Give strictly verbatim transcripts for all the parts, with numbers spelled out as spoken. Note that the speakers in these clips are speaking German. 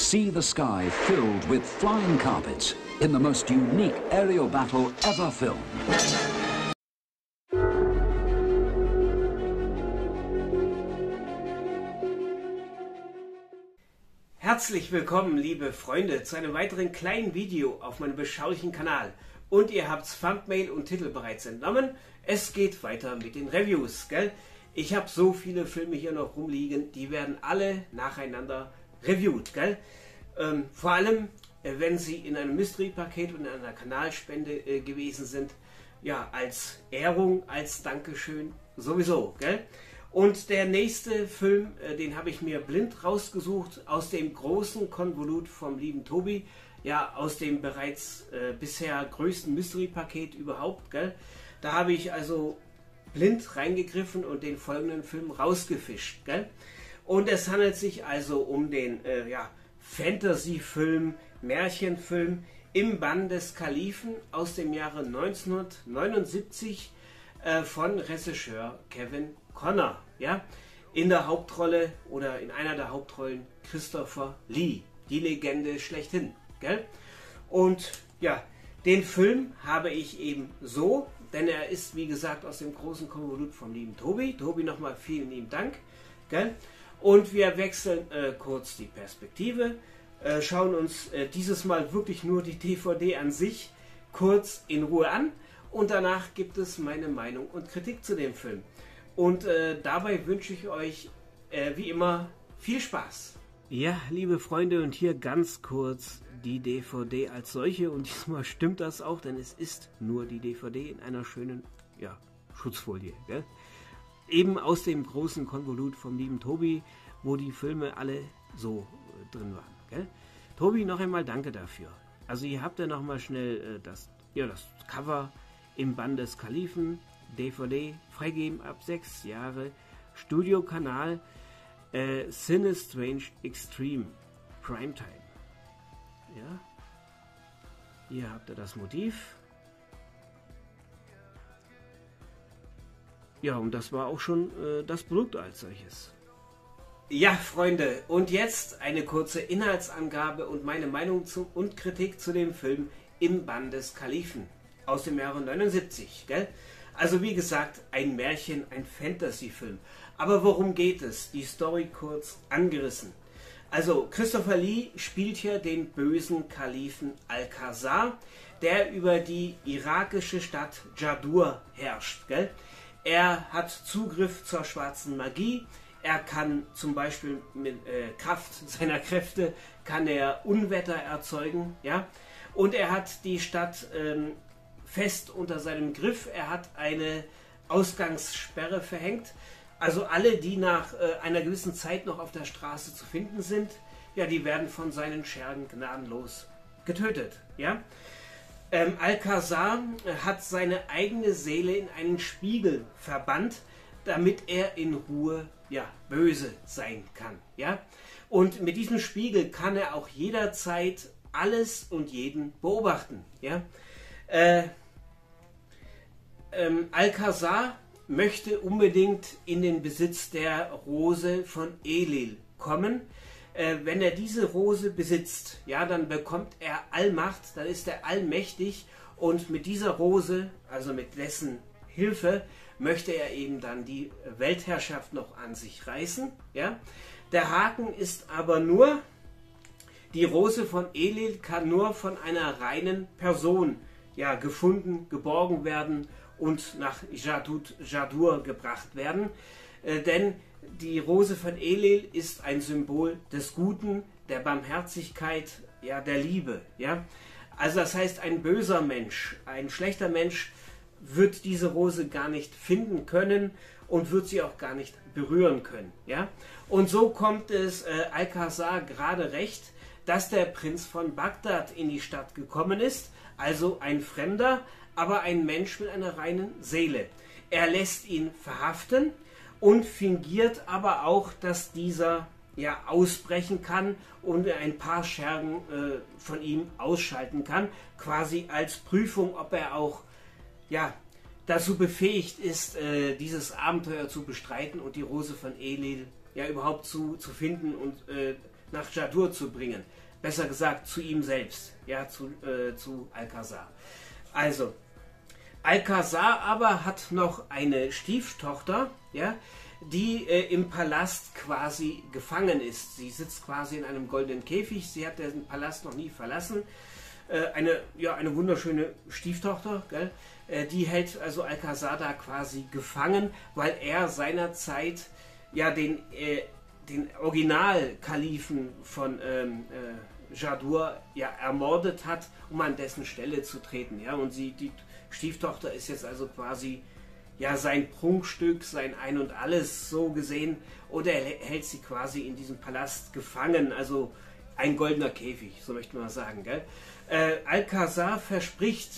see the sky filled with flying carpets in the most unique aerial battle ever filmed. Herzlich willkommen, liebe Freunde, zu einem weiteren kleinen Video auf meinem beschaulichen Kanal. Und ihr habt's Thumbnail und Titel bereits entnommen. Es geht weiter mit den Reviews, gell? Ich habe so viele Filme hier noch rumliegen, die werden alle nacheinander reviewed, gell? Ähm, vor allem, äh, wenn sie in einem Mystery-Paket und in einer Kanalspende äh, gewesen sind. Ja, als Ehrung, als Dankeschön, sowieso, gell? Und der nächste Film, äh, den habe ich mir blind rausgesucht, aus dem großen Konvolut vom lieben Tobi, ja, aus dem bereits äh, bisher größten Mystery-Paket überhaupt, gell? Da habe ich also blind reingegriffen und den folgenden Film rausgefischt, gell? Und es handelt sich also um den äh, ja, Fantasy-Film, Märchenfilm Im Bann des Kalifen aus dem Jahre neunzehnhundertneunundsiebzig äh, von Regisseur Kevin Connor, ja? In der Hauptrolle oder in einer der Hauptrollen Christopher Lee, die Legende schlechthin, gell? Und ja, den Film habe ich eben so, denn er ist wie gesagt aus dem großen Konvolut vom lieben Tobi. Tobi, nochmal vielen lieben Dank, gell? Und wir wechseln äh, kurz die Perspektive, äh, schauen uns äh, dieses Mal wirklich nur die D V D an sich kurz in Ruhe an und danach gibt es meine Meinung und Kritik zu dem Film. Und äh, dabei wünsche ich euch äh, wie immer viel Spaß. Ja, liebe Freunde, und hier ganz kurz die D V D als solche, und diesmal stimmt das auch, denn es ist nur die D V D in einer schönen, ja, Schutzfolie, gell? Eben aus dem großen Konvolut vom lieben Tobi, wo die Filme alle so äh, drin waren, gell? Tobi, noch einmal danke dafür. Also ihr habt ja noch mal schnell äh, das, ja, das Cover Im Bann des Kalifen, D V D, freigegeben ab sechs Jahre, Studiokanal, äh, Cine Strange Extreme, Primetime. Ja, hier habt ihr das Motiv. Ja, und das war auch schon äh, das Produkt als solches. Ja, Freunde, und jetzt eine kurze Inhaltsangabe und meine Meinung zu, und Kritik zu dem Film Im Bann des Kalifen aus dem Jahre neunundsiebzig, gell? Also wie gesagt, ein Märchen, ein Fantasy-Film. Aber worum geht es? Die Story kurz angerissen. Also Christopher Lee spielt hier den bösen Kalifen Alcazar, der über die irakische Stadt Djadur herrscht, gell? Er hat Zugriff zur schwarzen Magie. Er kann zum Beispiel mit äh, Kraft seiner Kräfte kann er Unwetter erzeugen, ja. Und er hat die Stadt ähm, fest unter seinem Griff. Er hat eine Ausgangssperre verhängt. Also alle, die nach äh, einer gewissen Zeit noch auf der Straße zu finden sind, ja, die werden von seinen Schergen gnadenlos getötet, ja. Ähm, Alcazar hat seine eigene Seele in einen Spiegel verbannt, damit er in Ruhe, ja, böse sein kann, ja. Und mit diesem Spiegel kann er auch jederzeit alles und jeden beobachten, ja. Äh, ähm, Alcazar möchte unbedingt in den Besitz der Rose von Elil kommen. Äh, wenn er diese Rose besitzt, ja, dann bekommt er Allmacht, dann ist er allmächtig und mit dieser Rose, also mit dessen Hilfe, möchte er eben dann die Weltherrschaft noch an sich reißen. Ja. Der Haken ist aber nur, die Rose von Elil kann nur von einer reinen Person, ja, gefunden, geborgen werden und nach Djadur gebracht werden, äh, denn die Rose von Elil ist ein Symbol des Guten, der Barmherzigkeit, ja, der Liebe, ja. Also das heißt, ein böser Mensch, ein schlechter Mensch wird diese Rose gar nicht finden können und wird sie auch gar nicht berühren können, ja. Und so kommt es äh, Alcazar gerade recht, dass der Prinz von Bagdad in die Stadt gekommen ist, also ein Fremder, aber ein Mensch mit einer reinen Seele. Er lässt ihn verhaften und fingiert aber auch, dass dieser, ja, ausbrechen kann und ein paar Schergen äh, von ihm ausschalten kann, quasi als Prüfung, ob er auch, ja, dazu befähigt ist, äh, dieses Abenteuer zu bestreiten und die Rose von Elil, ja, überhaupt zu, zu finden und äh, nach Jadur zu bringen. Besser gesagt, zu ihm selbst, ja, zu, äh, zu Alcazar. Also, Alcazar aber hat noch eine Stieftochter, ja, die äh, im Palast quasi gefangen ist. Sie sitzt quasi in einem goldenen Käfig, sie hat den Palast noch nie verlassen. Äh, eine, ja, eine wunderschöne Stieftochter, gell? Äh, die hält also Alcazar da quasi gefangen, weil er seinerzeit ja den, äh, den Originalkalifen von ähm, äh, Jadur ja ermordet hat, um an dessen Stelle zu treten. Ja? Und sie, die Stieftochter ist jetzt also quasi ja sein Prunkstück, sein Ein und Alles so gesehen, und er hält sie quasi in diesem Palast gefangen, also ein goldener Käfig, so möchte man sagen. Gell? Äh, Alcazar verspricht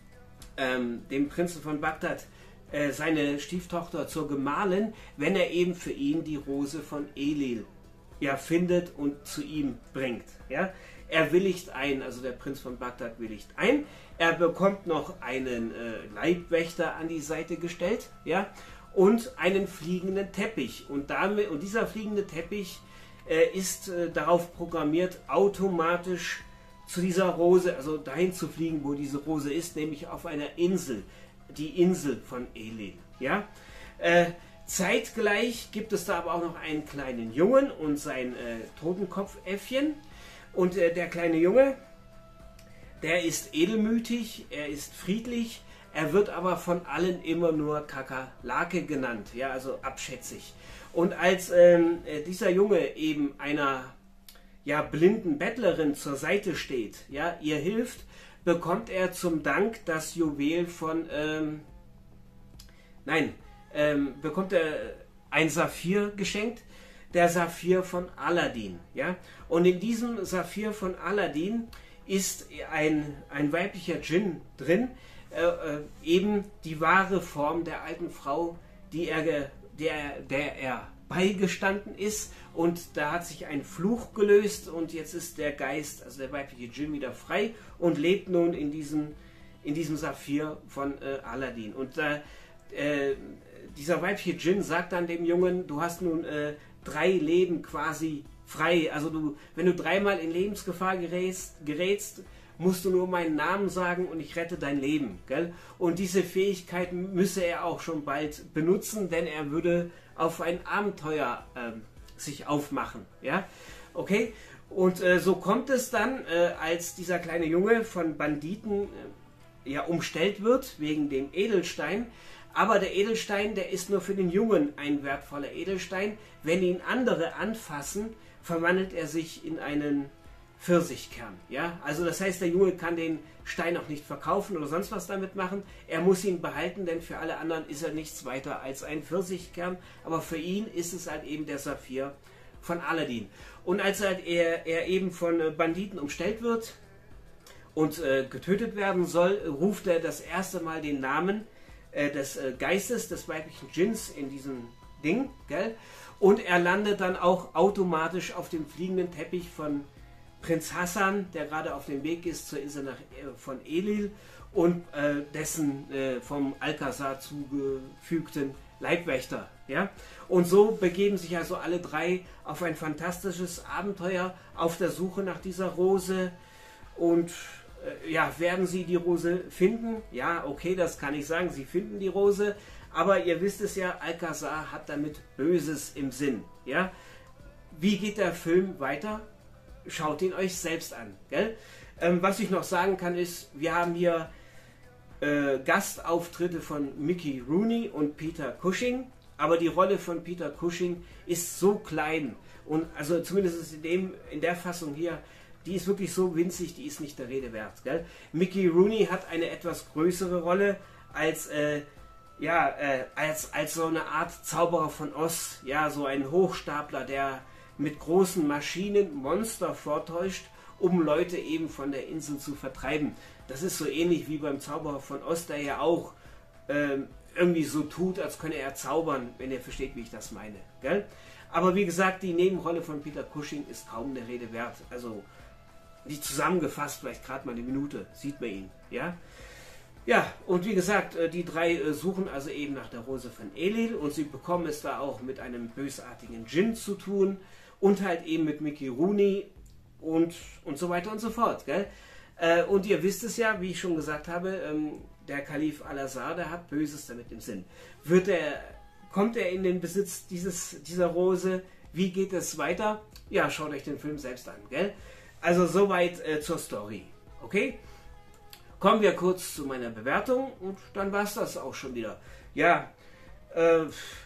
ähm, dem Prinzen von Bagdad äh, seine Stieftochter zur Gemahlin, wenn er eben für ihn die Rose von Elil ja, findet und zu ihm bringt. Ja? Er willigt ein, also der Prinz von Bagdad willigt ein. Er bekommt noch einen äh, Leibwächter an die Seite gestellt, ja, und einen fliegenden Teppich. Und, damit, und dieser fliegende Teppich äh, ist äh, darauf programmiert, automatisch zu dieser Rose, also dahin zu fliegen, wo diese Rose ist, nämlich auf einer Insel, die Insel von Elil. Ja? Äh, zeitgleich gibt es da aber auch noch einen kleinen Jungen und sein äh, Totenkopfäffchen. Und äh, der kleine Junge, der ist edelmütig, er ist friedlich, er wird aber von allen immer nur Kakerlake genannt, ja, also abschätzig. Und als ähm, dieser Junge eben einer ja, blinden Bettlerin zur Seite steht, ja, ihr hilft, bekommt er zum Dank das Juwel von, ähm, nein, ähm, bekommt er ein Saphir geschenkt, der Saphir von Aladdin, ja. Und in diesem Saphir von Aladdin ist ein, ein weiblicher Djinn drin, äh, äh, eben die wahre Form der alten Frau, die er, der, der er beigestanden ist, und da hat sich ein Fluch gelöst und jetzt ist der Geist, also der weibliche Djinn, wieder frei und lebt nun in diesem, in diesem Saphir von äh, Aladdin. Und äh, äh, dieser weibliche Djinn sagt dann dem Jungen, du hast nun äh, drei Leben quasi frei, also du, wenn du dreimal in Lebensgefahr gerätst, gerätst, musst du nur meinen Namen sagen und ich rette dein Leben. Gell? Und diese Fähigkeit müsse er auch schon bald benutzen, denn er würde auf ein Abenteuer äh, sich aufmachen. Ja? Okay? Und äh, so kommt es dann, äh, als dieser kleine Junge von Banditen äh, ja, umstellt wird, wegen dem Edelstein. Aber der Edelstein, der ist nur für den Jungen ein wertvoller Edelstein. Wenn ihn andere anfassen, verwandelt er sich in einen Pfirsichkern. Ja? Also das heißt, der Junge kann den Stein auch nicht verkaufen oder sonst was damit machen. Er muss ihn behalten, denn für alle anderen ist er nichts weiter als ein Pfirsichkern. Aber für ihn ist es halt eben der Saphir von Aladdin. Und als halt er, er eben von Banditen umstellt wird und äh, getötet werden soll, ruft er das erste Mal den Namen äh, des äh, Geistes, des weiblichen Djinns in diesem Ding, gell? Und er landet dann auch automatisch auf dem fliegenden Teppich von Prinz Hassan, der gerade auf dem Weg ist zur Insel nach, äh, von Elil, und äh, dessen äh, vom Alcazar zugefügten Leibwächter. Ja? Und so begeben sich also alle drei auf ein fantastisches Abenteuer auf der Suche nach dieser Rose. Und äh, ja, werden sie die Rose finden? Ja, okay, das kann ich sagen, sie finden die Rose. Aber ihr wisst es ja, Alcazar hat damit Böses im Sinn. Ja? Wie geht der Film weiter? Schaut ihn euch selbst an. Gell? Ähm, was ich noch sagen kann ist, wir haben hier äh, Gastauftritte von Mickey Rooney und Peter Cushing, aber die Rolle von Peter Cushing ist so klein, und also zumindest in, dem, in der Fassung hier, die ist wirklich so winzig, die ist nicht der Rede wert. Gell? Mickey Rooney hat eine etwas größere Rolle als äh, ja, äh, als, als so eine Art Zauberer von Oz, ja, so ein Hochstapler, der mit großen Maschinen Monster vortäuscht, um Leute eben von der Insel zu vertreiben. Das ist so ähnlich wie beim Zauberer von Oz, der ja auch äh, irgendwie so tut, als könne er zaubern, wenn ihr versteht, wie ich das meine. Gell? Aber wie gesagt, die Nebenrolle von Peter Cushing ist kaum der Rede wert. Also, die zusammengefasst, vielleicht gerade mal eine Minute, sieht man ihn. Ja? Ja, und wie gesagt, die drei suchen also eben nach der Rose von Elil, und sie bekommen es da auch mit einem bösartigen Djinn zu tun. und halt eben mit Mickey Rooney und, und so weiter und so fort. Gell? Äh, und ihr wisst es ja, wie ich schon gesagt habe, ähm, der Kalif Al-Azhar, der hat Böses damit im Sinn. Wird er, kommt er in den Besitz dieses, dieser Rose? Wie geht es weiter? Ja, schaut euch den Film selbst an. Gell? Also soweit äh, zur Story. Okay? Kommen wir kurz zu meiner Bewertung und dann war es das auch schon wieder. Ja, äh,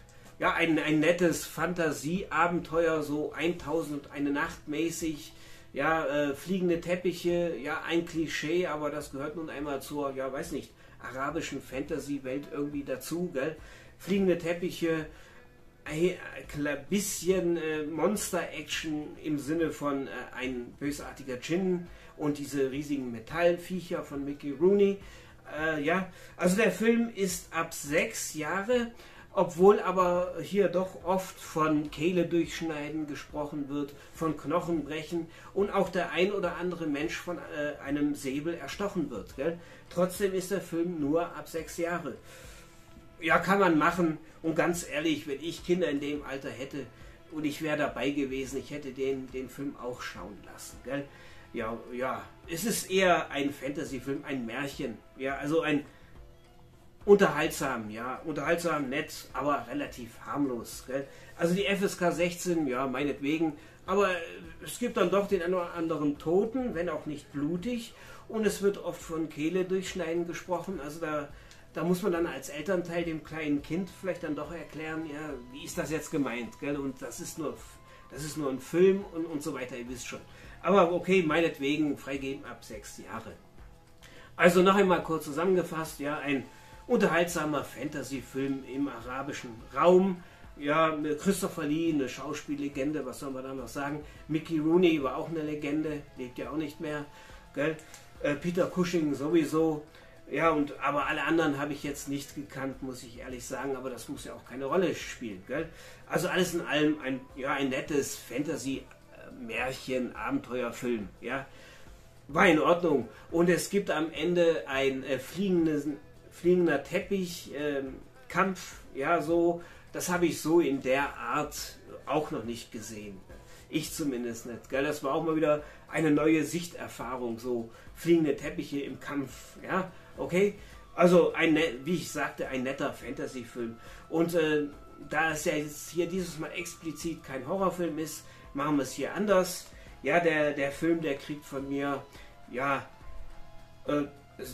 ja ein, ein nettes Fantasieabenteuer, so tausendundeine Nacht mäßig. Ja, äh, fliegende Teppiche, ja, ein Klischee, aber das gehört nun einmal zur, ja, weiß nicht, arabischen Fantasy-Welt irgendwie dazu, gell? Fliegende Teppiche, ein bisschen äh, Monster-Action im Sinne von äh, ein bösartiger Djinn und diese riesigen Metallviecher von Mickey Rooney. Äh, ja, also der Film ist ab sechs Jahre, obwohl aber hier doch oft von Kehle durchschneiden gesprochen wird, von Knochenbrechen und auch der ein oder andere Mensch von äh, einem Säbel erstochen wird. Gell? Trotzdem ist der Film nur ab sechs Jahre. Ja, kann man machen. Und ganz ehrlich, wenn ich Kinder in dem Alter hätte und ich wäre dabei gewesen, ich hätte den, den Film auch schauen lassen. Gell? Ja, ja, es ist eher ein Fantasy-Film, ein Märchen. Ja, also ein unterhaltsam, ja, unterhaltsam, nett, aber relativ harmlos. Gell? Also die F S K sechzehn, ja, meinetwegen, aber es gibt dann doch den einen oder anderen Toten, wenn auch nicht blutig, und es wird oft von Kehle durchschneiden gesprochen, also da, da muss man dann als Elternteil dem kleinen Kind vielleicht dann doch erklären, ja, wie ist das jetzt gemeint, gell? Und das ist nur, das ist nur ein Film und, und so weiter, ihr wisst schon. Aber okay, meinetwegen, freigeben ab sechs Jahre. Also noch einmal kurz zusammengefasst, ja, ein unterhaltsamer Fantasy-Film im arabischen Raum. Ja, Christopher Lee, eine Schauspiellegende, was soll man da noch sagen? Mickey Rooney war auch eine Legende, lebt ja auch nicht mehr. Gell? Äh, Peter Cushing sowieso. Ja, und aber alle anderen habe ich jetzt nicht gekannt, muss ich ehrlich sagen, aber das muss ja auch keine Rolle spielen. Gell? Also alles in allem ein, ja, ein nettes Fantasy-Märchen, Abenteuerfilm. Ja? War in Ordnung. Und es gibt am Ende ein äh, fliegendes fliegender Teppich, äh, Kampf, ja, so, das habe ich so in der Art auch noch nicht gesehen. Ich zumindest nicht, gell? Das war auch mal wieder eine neue Sichterfahrung, so fliegende Teppiche im Kampf, ja, okay? Also, ein, wie ich sagte, ein netter Fantasy-Film. Und äh, da es ja jetzt hier dieses Mal explizit kein Horrorfilm ist, machen wir es hier anders. Ja, der, der Film, der kriegt von mir, ja, äh,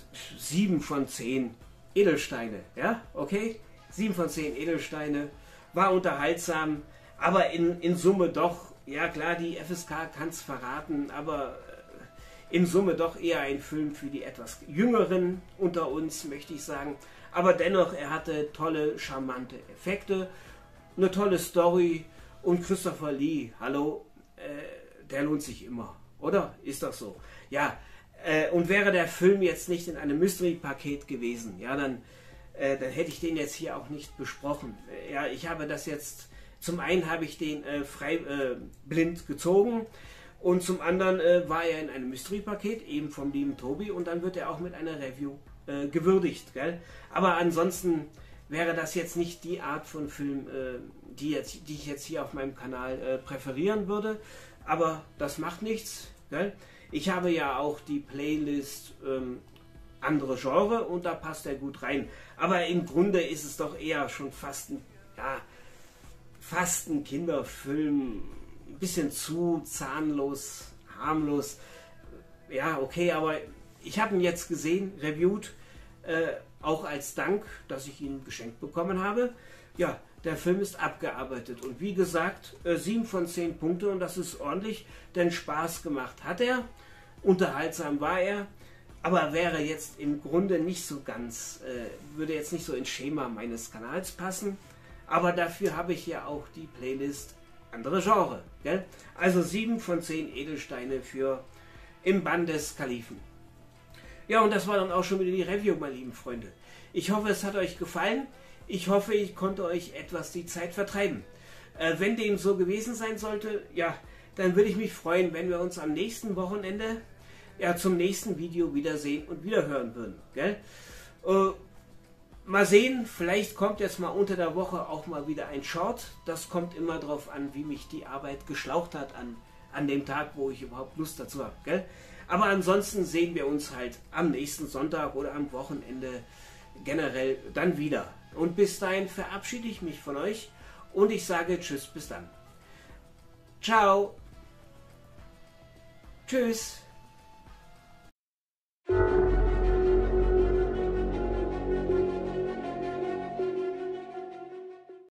sieben von zehn Edelsteine, ja, okay? sieben von zehn Edelsteine, war unterhaltsam, aber in, in Summe doch, ja klar, die F S K kann es verraten, aber äh, in Summe doch eher ein Film für die etwas Jüngeren unter uns, möchte ich sagen. Aber dennoch, er hatte tolle, charmante Effekte, eine tolle Story und Christopher Lee, hallo, äh, der lohnt sich immer, oder? Ist doch so. Ja, Äh, und wäre der Film jetzt nicht in einem Mystery-Paket gewesen, ja, dann, äh, dann hätte ich den jetzt hier auch nicht besprochen. Äh, ja, ich habe das jetzt, zum einen habe ich den äh, frei äh, blind gezogen und zum anderen äh, war er in einem Mystery-Paket, eben vom lieben Tobi, und dann wird er auch mit einer Review äh, gewürdigt, gell? Aber ansonsten wäre das jetzt nicht die Art von Film, äh, die, jetzt, die ich jetzt hier auf meinem Kanal äh, präferieren würde, aber das macht nichts, gell? Ich habe ja auch die Playlist ähm, andere Genre und da passt er gut rein. Aber im Grunde ist es doch eher schon fast ein, ja, fast ein Kinderfilm. Ein bisschen zu zahnlos, harmlos. Ja, okay, aber ich habe ihn jetzt gesehen, reviewed, äh, auch als Dank, dass ich ihn geschenkt bekommen habe. Ja, der Film ist abgearbeitet und wie gesagt, äh, sieben von zehn Punkte und das ist ordentlich, denn Spaß gemacht hat er, unterhaltsam war er, aber wäre jetzt im Grunde nicht so ganz, äh, würde jetzt nicht so ins Schema meines Kanals passen, aber dafür habe ich ja auch die Playlist andere Genre, gell? Also sieben von zehn Edelsteine für Im Bann des Kalifen. Ja, und das war dann auch schon wieder die Review, meine lieben Freunde. Ich hoffe, es hat euch gefallen. Ich hoffe, ich konnte euch etwas die Zeit vertreiben. Äh, wenn dem so gewesen sein sollte, ja, dann würde ich mich freuen, wenn wir uns am nächsten Wochenende ja, zum nächsten Video wiedersehen und wiederhören würden. Gell? Äh, Mal sehen, vielleicht kommt jetzt mal unter der Woche auch mal wieder ein Short. Das kommt immer darauf an, wie mich die Arbeit geschlaucht hat an, an dem Tag, wo ich überhaupt Lust dazu habe. Gell? Aber ansonsten sehen wir uns halt am nächsten Sonntag oder am Wochenende generell dann wieder. Und bis dahin verabschiede ich mich von euch und ich sage Tschüss, bis dann. Ciao. Tschüss.